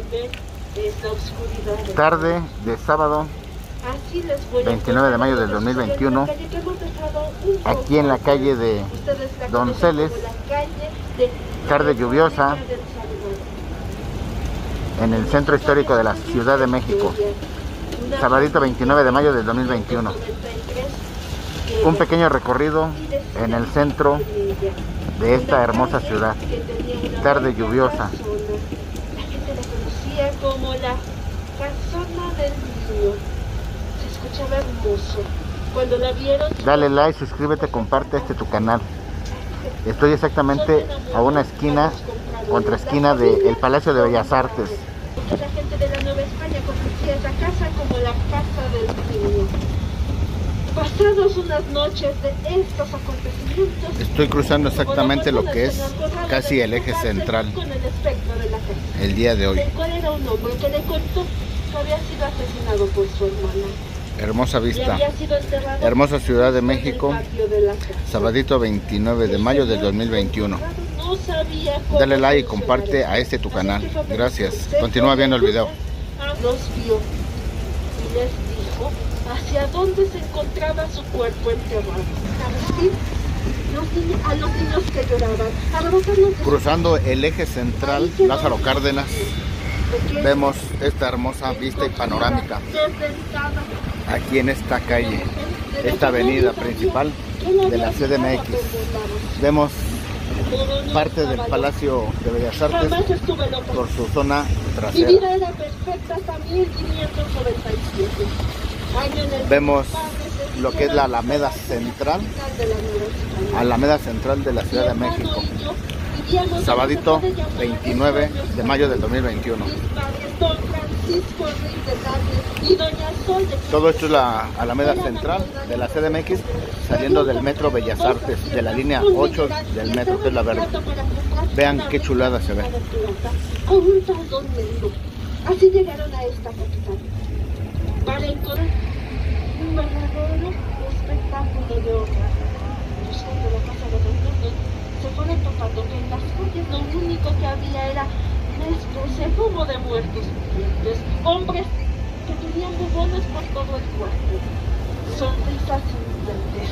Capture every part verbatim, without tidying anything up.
Tarde de sábado veintinueve de mayo del dos mil veintiuno, aquí en la calle de Donceles, tarde lluviosa, en el centro histórico de la Ciudad de México, sabadito veintinueve de mayo del dos mil veintiuno. Un pequeño recorrido en el centro de esta hermosa ciudad, tarde lluviosa. La gente la conocía como la casona del niño. Se escuchaba hermoso. Cuando la vieron... Dale like, suscríbete, comparte este tu canal. Estoy exactamente a una esquina, contra esquina del Palacio de Bellas Artes. La gente de la Nueva España conocía esa casa como la casa del niño. Pasados unas noches de estos acontecimientos, estoy cruzando exactamente lo que es casi el eje central el día de hoy. ¿Cuál era un hombre que le contó que había sido asesinado por su hermana? Hermosa vista, hermosa Ciudad de México, sabadito veintinueve de mayo del dos mil veintiuno. Dale like y comparte a este tu canal. Gracias. Continúa viendo el video. Los vio y les dijo hacia dónde se encontraba su cuerpo enterrado. A decir, los niños, a los niños que lloraban, a arrojarlos. Cruzando el eje central Lázaro Cárdenas, vemos esta hermosa vista y panorámica aquí en esta calle, esta avenida principal de la C D M X. Vemos parte del Palacio de Bellas Artes por su zona trasera. Mi vida era perfecta hasta mil quinientos noventa y siete. Vemos lo que es la Alameda Central, Alameda Central de la Ciudad de México, sabadito veintinueve de mayo del dos mil veintiuno. Todo esto es la Alameda Central de la C D M X, saliendo del metro Bellas Artes, de la línea ocho del metro, que es la verde. Vean qué chulada se ve. Así llegaron a esta capital para encontrar un verdadero espectáculo de obra. Buscando la casa de los niños, se fueron topando que en las calles lo único que había era ese humo de muertos vivientes, hombres que tenían bubones por todo el cuerpo, sonrisas inocentes.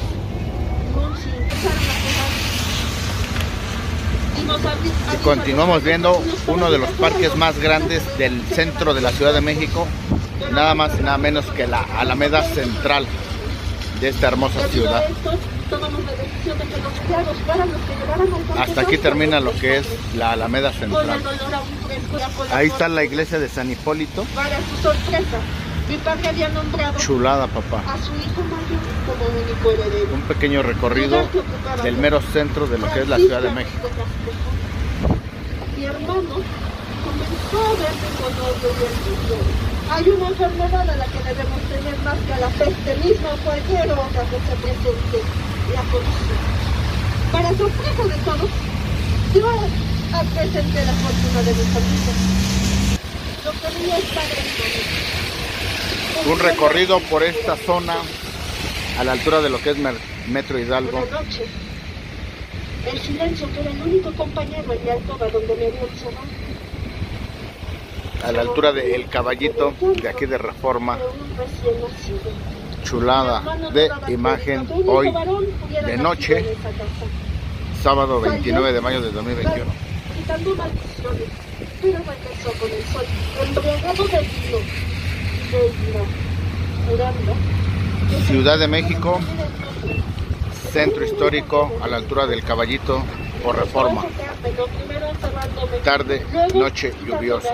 Y continuamos viendo uno de los parques más grandes del centro de la Ciudad de México, nada más y nada menos que la Alameda Central de esta hermosa ciudad. Hasta aquí termina lo que es la Alameda Central. Ahí está la iglesia de San Hipólito. Para su sorpresa, mi padre había nombrado chulada, papá. A su hijo mayor como único heredero. Un pequeño recorrido del mero centro de lo que es la Ciudad de México. Mi hermano comenzó a verme con odio y envidia. Hay una enfermedad a la que debemos tener más que a la peste misma o cualquier otra que se presente, la corrupción. Para sorpresa de todos, yo presenté la fortuna de mi familia. Lo que veía es padre en un recorrido por esta zona a la altura de lo que es Metro Hidalgo. Una noche, el silencio, que era el único compañero en mi alcoba donde me había encerrado. A la altura del Caballito de aquí de Reforma. Chulada de imagen hoy de noche, sábado veintinueve de mayo de dos mil veintiuno. Gritando maldiciones, pero regresó con el sol, embriagado de vino, de ira, jurando. Ciudad de México, centro histórico a la altura del Caballito por Reforma. Tarde, noche lluviosa.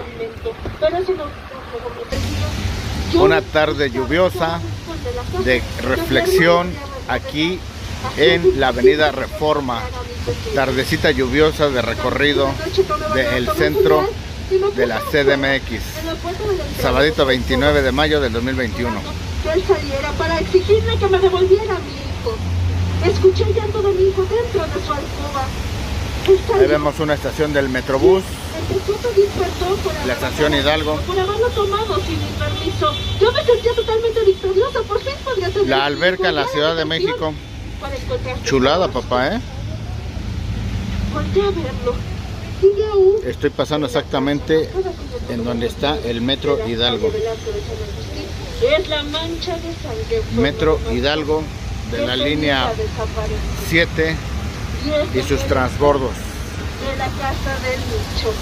Una tarde lluviosa de reflexión aquí en la avenida Reforma. Tardecita lluviosa de recorrido del centro de la C D M X. Sabadito veintinueve de mayo del dos mil veintiuno. Que él saliera para exigirle que me devolviera a mi hijo. Escuché el llanto de mi hijo dentro de su alcoba. Ahí vemos una estación del Metrobús, la estación Hidalgo. Por haberlo tomado sin mi permiso. Yo me sentía totalmente victoriosa, por fin podría tener la alberca en la Ciudad de México. Chulada, papá, ¿eh? Volté a verlo. Estoy pasando exactamente en donde está el Metro Hidalgo. Es la mancha de sangre. Metro Hidalgo de la línea siete y sus transbordos. De la casa del nicho.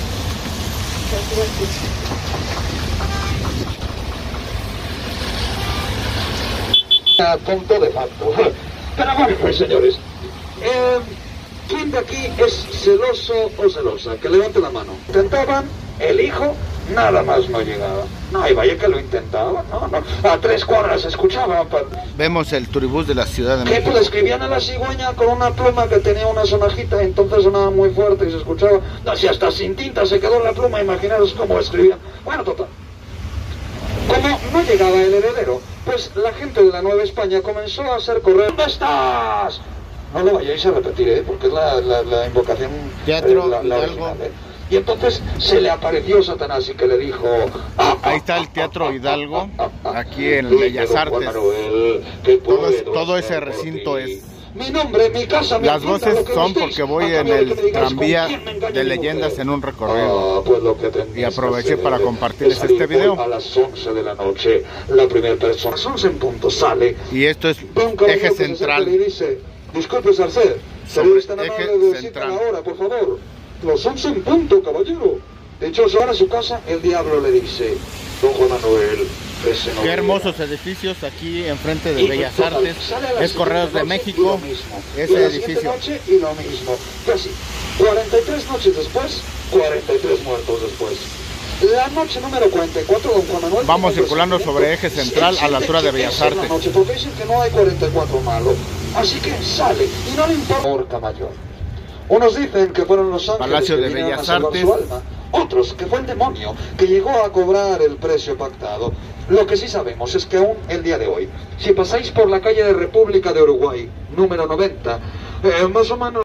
Punto de facto. Pero bueno, pues señores, eh, ¿quién de aquí es celoso o celosa? Que levante la mano. Intentaban, el hijo, nada más no llegaba. No, y vaya que lo intentaban, no, no. A tres cuadras escuchaban. Vemos el turibús de la Ciudad de Que México. pues le escribían a la cigüeña con una pluma que tenía una sonajita, entonces sonaba muy fuerte y se escuchaba. No, si hasta sin tinta se quedó la pluma, imaginaros cómo escribían. Bueno, total. Como no llegaba el heredero, pues la gente de la Nueva España comenzó a hacer correr. ¿Dónde estás? No lo vayáis a repetir, ¿eh? Porque es la, la, la invocación. Teatro eh, la, la original, ¿eh? Y entonces se le apareció Satanás y que le dijo... Ah, Ahí está el Teatro Hidalgo, aquí en sí, Bellas pero, Artes. Manuel, ¿qué Todo, es- puedo todo hacer ese por recinto ti? es... Mi nombre, mi casa, mi Las tienda, voces lo que son gustéis, porque voy a en cambio de el que me digáis con tranvía quién me engaña de mi leyendas mujer. en un recorrido. Ah, pues lo que tendrías Y aproveché que hacer para es compartirles salir este video. hoy a las once de la noche, la primera persona. A las once en punto sale. Y esto es Ve un caballero eje que se acerca central. y dice, disculpe, Sarcé, Sobre ¿sería tan eje amable de decirme central. la hora, por favor? Las once en punto, caballero. De hecho, se va a su casa, el diablo le dice, don Juan Manuel, ese no Qué llega". hermosos edificios aquí enfrente de Y, Bellas total, Artes. sale a la Es Correos de siguiente noche y México, lo mismo. Y a ese la siguiente edificio. noche y lo mismo. Casi cuarenta y tres noches después, cuarenta y tres muertos después. La noche número cuarenta y cuatro, don Juan Manuel... Vamos tiene circulando presentimiento. sobre eje central a la altura de Siente que Bellas esa es la Artes. noche, porque dicen que no hay cuarenta y cuatro malos. Así que sale y no le importa. Horca Mayor. Unos dicen que fueron los ángeles Palacio que de vinieron Bellas a salvar Artes. su alma. Otros que fue el demonio que llegó a cobrar el precio pactado. Lo que sí sabemos es que aún el día de hoy, si pasáis por la calle de República de Uruguay, número noventa, eh, más o menos...